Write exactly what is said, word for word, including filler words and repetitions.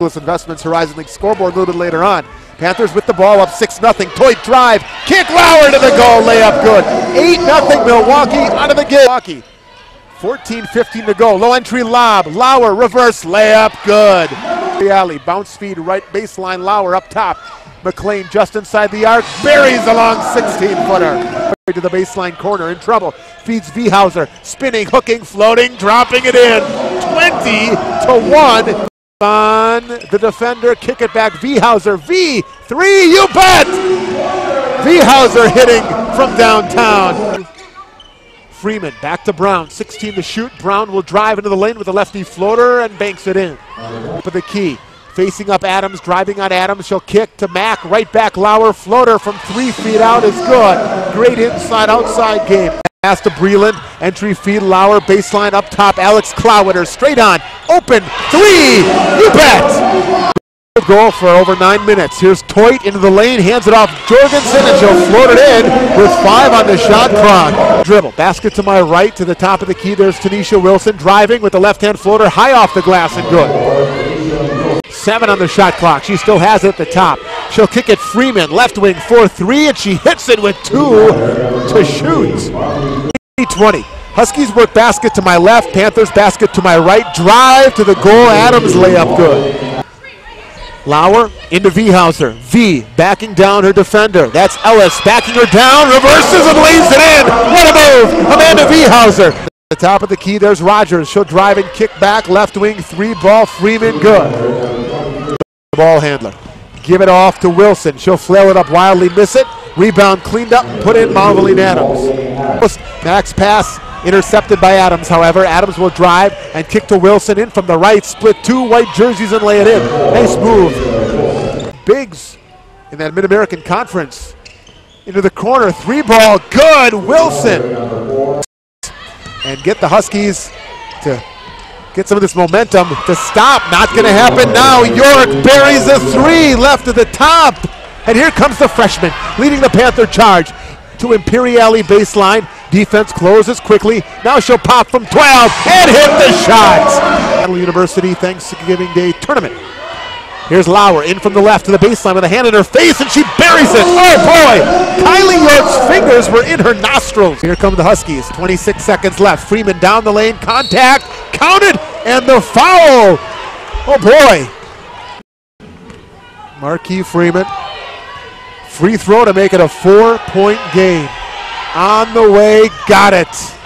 Investments Horizon League scoreboard a little bit later on. Panthers with the ball up six nothing. Toit drive. Kick Lauer to the goal. Layup good. eight nothing Milwaukee out of the game. Milwaukee. fourteen fifteen to go. Low entry lob. Lauer reverse layup good. The alley. Bounce feed right baseline. Lauer up top. McLean just inside the arc. Buries a long sixteen footer. To the baseline corner. In trouble. Feeds Vihauser. Spinning, hooking, floating, dropping it in. twenty to one. On the defender, kick it back, Vihauser, V, three, you bet! Vihauser hitting from downtown. Freeman back to Brown, sixteen to shoot. Brown will drive into the lane with a lefty floater and banks it in. For the key, facing up Adams, driving on Adams, she'll kick to Mack, right back Lauer, floater from three feet out is good. Great inside-outside game. Pass to Breland, entry feed, Lauer, baseline up top, Alex Clowiter, straight on, open, three, you bet! Goal for over nine minutes. Here's Toit into the lane, hands it off Jorgensen, and she'll float it in with five on the shot clock. Dribble, basket to my right, to the top of the key, there's Tanisha Wilson, driving with the left-hand floater, high off the glass and good. Seven on the shot clock, she still has it at the top. She'll kick it Freeman, left wing, four three, and she hits it with two to shoot. twenty. Huskies work basket to my left, Panthers basket to my right, drive to the goal, Adams layup good. Lauer into Vihauser, V backing down her defender, that's Ellis backing her down, reverses and lays it in, what a move, Amanda Vihauser. At the top of the key, there's Rogers, she'll drive and kick back, left wing, three ball, Freeman good. Ball handler, give it off to Wilson, she'll flail it up wildly, miss it, rebound cleaned up, put in Marveline Adams. Max pass intercepted by Adams, however. Adams will drive and kick to Wilson in from the right, split two white jerseys and lay it in. Nice move. Bigs in that Mid-American Conference. Into the corner, three ball, good, Wilson. And get the Huskies to get some of this momentum to stop. Not going to happen now. York buries a three left at the top. And here comes the freshman leading the Panther charge to Imperiale baseline. Defense closes quickly. Now she'll pop from twelve and hit the shot. University Thanksgiving Day tournament. Here's Lauer in from the left to the baseline with a hand in her face, and she buries it. Oh boy! Kylie York's fingers were in her nostrils. Here come the Huskies. twenty-six seconds left. Freeman down the lane. Contact. Counted. And the foul. Oh boy. Marquis Freeman. Free throw to make it a four-point game. On the way, got it.